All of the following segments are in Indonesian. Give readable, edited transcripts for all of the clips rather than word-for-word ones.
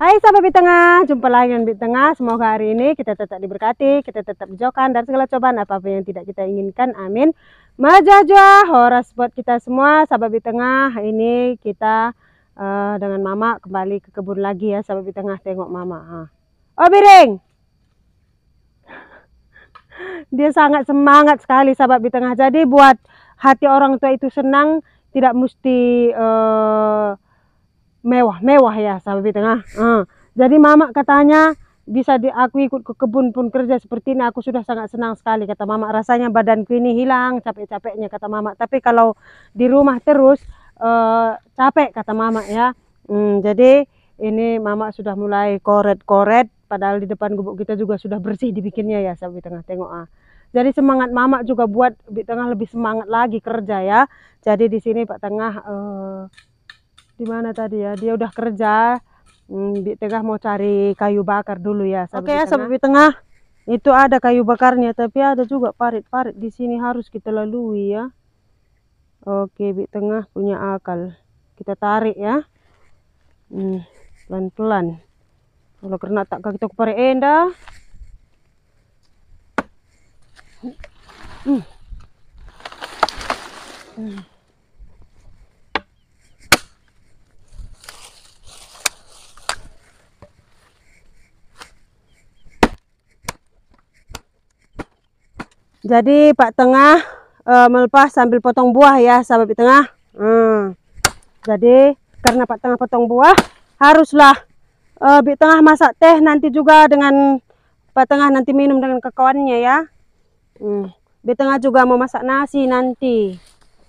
Hai sahabat Bit Tengah, jumpa lagi dengan Bit Tengah. Semoga hari ini kita tetap diberkati, kita tetap dijauhkan dari segala cobaan apapun yang tidak kita inginkan. Amin. Majajah, horas buat kita semua sahabat Bit Tengah. Hari ini kita dengan Mama kembali ke kebun lagi ya sahabat Bit Tengah. Tengok Mama. Oh Biring, dia sangat semangat sekali sahabat Bit Tengah. Jadi buat hati orang tua itu senang, tidak mesti mewah-mewah ya sahabat Bit Tengah. Jadi Mama katanya bisa aku ikut ke kebun pun kerja seperti ini, aku sudah sangat senang sekali kata Mama. Rasanya badanku ini hilang capek-capeknya kata Mama. Tapi kalau di rumah terus capek kata Mama ya. Jadi ini Mama sudah mulai koret-koret, padahal di depan gubuk kita juga sudah bersih dibikinnya ya sahabat Bit Tengah. Tengok Jadi semangat Mama juga buat Bit Tengah lebih semangat lagi kerja ya. Jadi di sini Pak Tengah di mana tadi ya, dia udah kerja. Di Tengah mau cari kayu bakar dulu ya sahabat. Oke ya sahabat Bit Tengah, itu ada kayu bakarnya tapi ada juga parit-parit di sini harus kita lalui ya. Oke, Bit Tengah punya akal, kita tarik ya, pelan-pelan. Kalau kena tak kita kupare enda. Jadi Pak Tengah melepas sambil potong buah ya sahabat Bit Tengah. Jadi karena Pak Tengah potong buah, haruslah Bit Tengah masak teh nanti juga dengan Pak Tengah nanti minum dengan kawannya ya. Bit Tengah juga mau masak nasi nanti.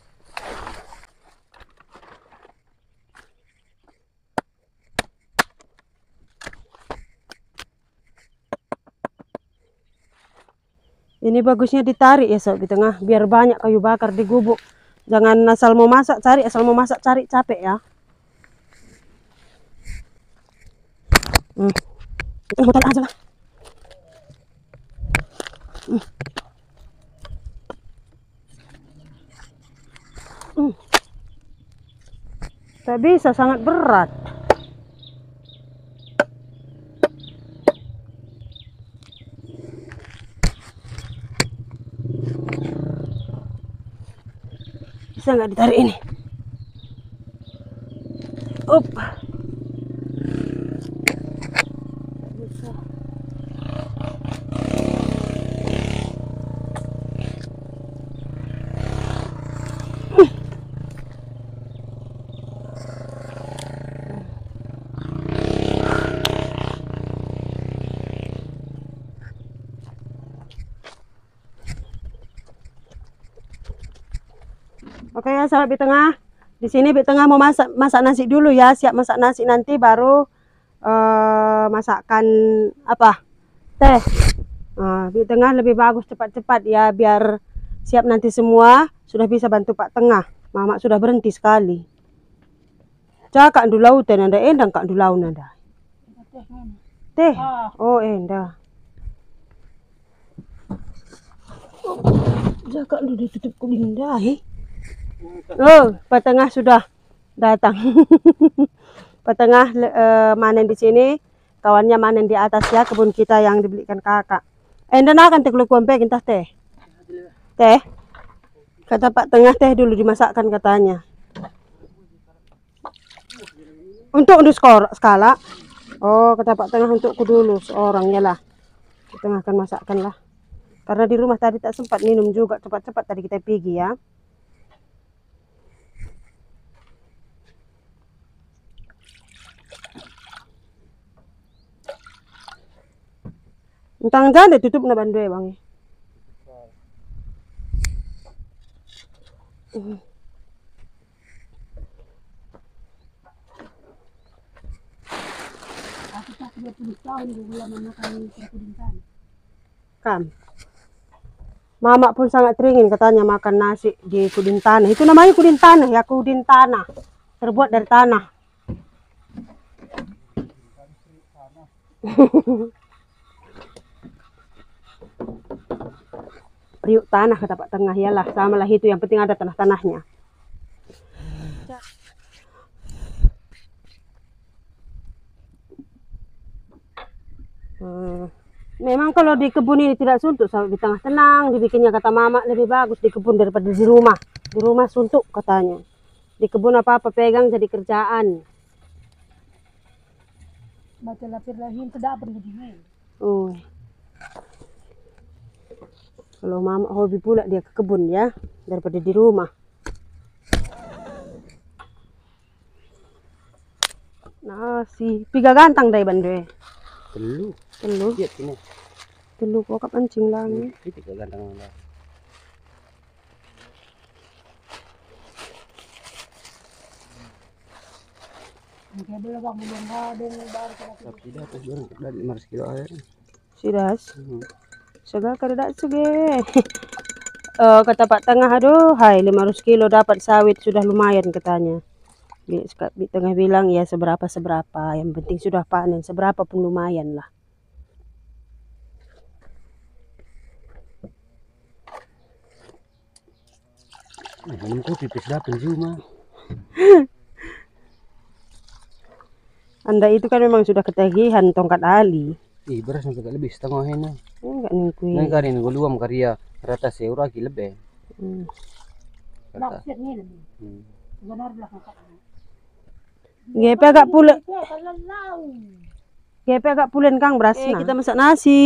Ini bagusnya ditarik ya sahabat Bit Tengah, biar banyak kayu bakar di gubuk. Jangan asal mau masak cari, asal mau masak cari, capek ya. Kita botol aja lah. Tak bisa, sangat berat. Bisa nggak ditarik ini? Up. Bisa. Oke ya sahabat Bit Tengah, di sini Bit Tengah mau masak nasi dulu ya, siap masak nasi nanti baru masakkan apa? Teh. Bit Tengah lebih bagus cepat-cepat ya, biar siap nanti semua sudah bisa bantu Pak Tengah. Mama sudah berhenti sekali. Cakak du lautan nanda endang kak du lau nanda. Teh. Oh endah. Cakak du ditutup kulindahi. Oh, Pak Tengah sudah datang. Pak Tengah manen di sini, kawannya manen di atas ya, kebun kita yang dibelikan kakak. Enda akan teh kuampe kita teh. Teh. Kata Pak Tengah teh dulu dimasakkan katanya. Untuk skala. Oh, kata Pak Tengah untukku dulu seorangnya lah. Pak Tengah akan masakkan lah. Karena di rumah tadi tak sempat minum juga, cepat-cepat tadi kita pergi ya. Entang jangan tutup na bandoy bang. Aku tak 20 tahun gula makan kudin tanah. Kam. Mama pun sangat teringin katanya makan nasi di kudin tanah. Itu namanya kudin tanah ya, kudin tanah. Terbuat dari tanah. Priuk tanah kata Pak Tengah ya lah, sama lah itu, yang penting ada tanah-tanahnya. Memang kalau di kebun ini tidak suntuk, sampai di tengah tenang, dibikinnya kata mama lebih bagus di kebun daripada di rumah. Di rumah suntuk katanya. Di kebun apa-apa pegang jadi kerjaan. Baca lapir lahin tidak berdiri. Oh. Kalau mama hobi pula dia ke kebun ya, daripada di rumah. Nasi, piga gantang dari bandue. Telu. Telu. Iya ini. Telu kok kepancing lagi. Piga gantang lah. Mungkin dulu bang belum ada baru kita. Tapi dah pas barang dari 500 kilo air. Sidas. Segala kada suge. Kata Pak Tengah, aduh, hai 500 kilo dapat sawit sudah lumayan katanya. Di Tengah bilang ya seberapa, yang penting sudah panen, seberapa pun lumayan lah. Minum kopi pes dapat cuma. Anda itu kan memang sudah ketagihan tongkat ali. Ih, beras sampai lebih setengah ini. Enggak ningkui. Nang kari nang luam karya rata seura ki lebih. Lapir ni lebih. Benar belah kakak. Gepe agak pulen. Gepe agak pulen kang berasna. Kita masak nasi.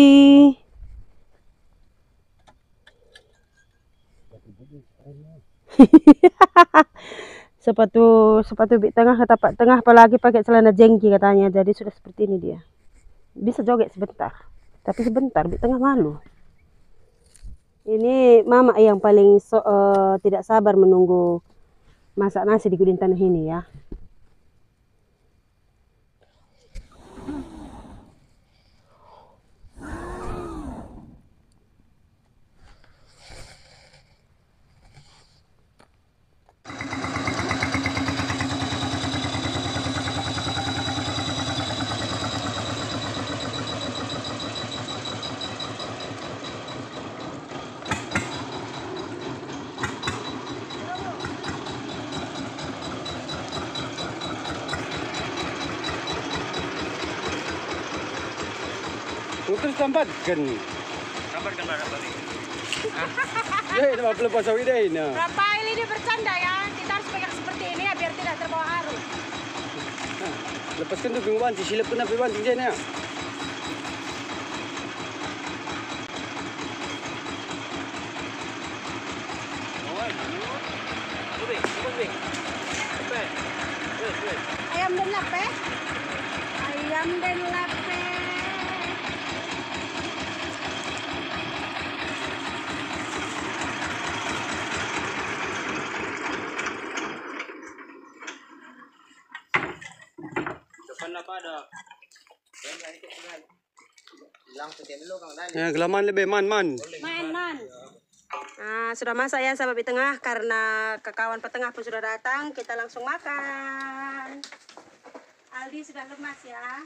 sepatu bik tengah kata Pak Tengah, apalagi pakai celana jengki katanya, jadi sudah seperti ini dia. Bisa joget sebentar, tapi sebentar bik tengah malu. Ini mama yang paling tidak sabar menunggu masak nasi di gudang tanah ini ya. Terus tambatkan. Tambatkan berapa kali? Ya, itu apa lepas sawit deh ini. Berapa ini dia bercanda ya? Kita harus pegang seperti ini ya biar tidak terbawa arus. Lepaskan tuh bingung banting, silap kena banting je ni. Ayam dan lape. Ayam dan lape. Depan apa ada? Bilang sekian dulu Kang Dani. Ya, gelaman lebih man. Man. Nah, sudah masak ya sahabat di tengah, karena kawan petengah pun sudah datang, kita langsung makan. Aldi sudah lemas ya.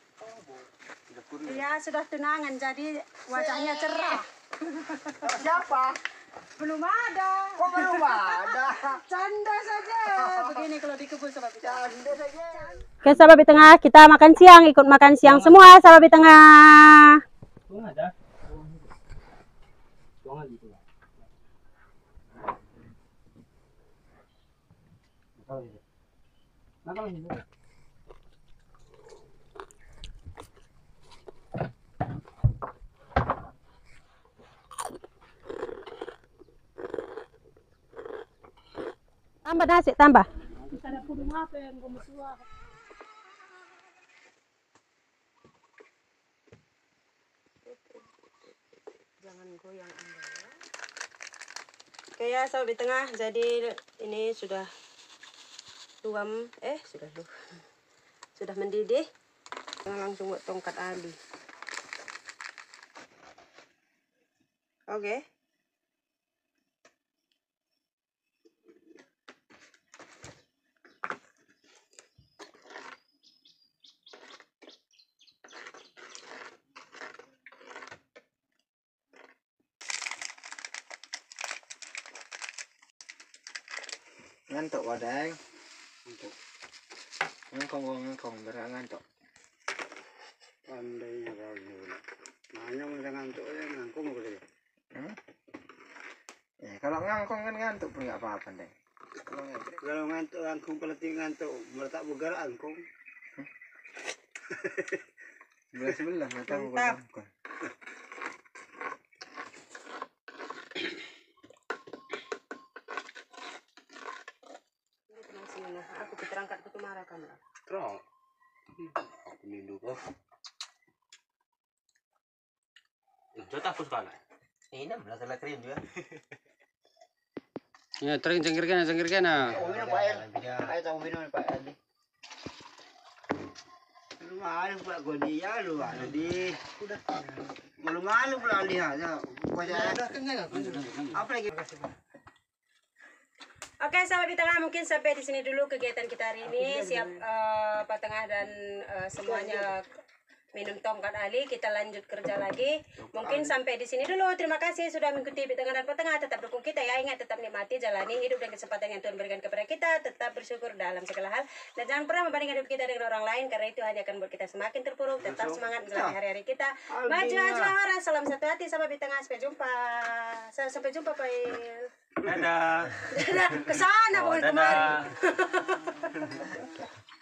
Iya, sudah tunangan jadi wajahnya cerah. Siapa? Belum ada. Kok belum ada? Canda saja. Begini kalau di kebun sahabat di tengah. Canda saja. Oke sahabat di tengah, kita makan siang, ikut makan siang semua sahabat di tengah. Ada. Jangan gitu. Tambah nasi, tambah. Ada pudung apa yang kamu tua? Jangan goyang Anda ya. Oke ya sahabat di tengah, jadi ini sudah sudah mendidih. Langsung buat tongkat ali. Oke. Ngantuk wadang. Ngantuk. Ngangkong berak ngantuk. Pandai kau. Kalau ngangkong kan ngantuk pun nggak apa-apa deh. Kalau ngantuk angkung pelatih ngantuk meletak bergerak angkung. Sebelah nggak tahu. Mantap. Aku terangkat ke marah kan. Terus. Aku nindu kok. Itu tak pus kana. Ini belah telah krim juga. Ya, tering cengkirkan na. Oh, minum Pak air. Ayo tahu minum Pak Adi. Lu malu Pak Godia lu ada di. Udah. Malu-malu pula lihat ya. Apa lagi? Oke, sahabat di tengah, mungkin sampai di sini dulu kegiatan kita hari ini. Siap Pak Tengah dan semuanya minum tongkat Ali. Kita lanjut kerja lagi. Mungkin sampai di sini dulu. Terima kasih sudah mengikuti Pak Tengah dan Pak Tengah. Tetap dukung kita ya. Ingat, tetap nikmati, jalani hidup dan kesempatan yang Tuhan berikan kepada kita. Tetap bersyukur dalam segala hal. Dan jangan pernah membandingkan hidup kita dengan orang lain, karena itu hanya akan membuat kita semakin terpuruk. Tetap semangat menjalani hari-hari kita. Maju aja orang. Salam satu hati, sahabat di tengah. Sampai jumpa. Sampai jumpa, Pak Il. Dadah. Dadah. Kesana bukan kemari.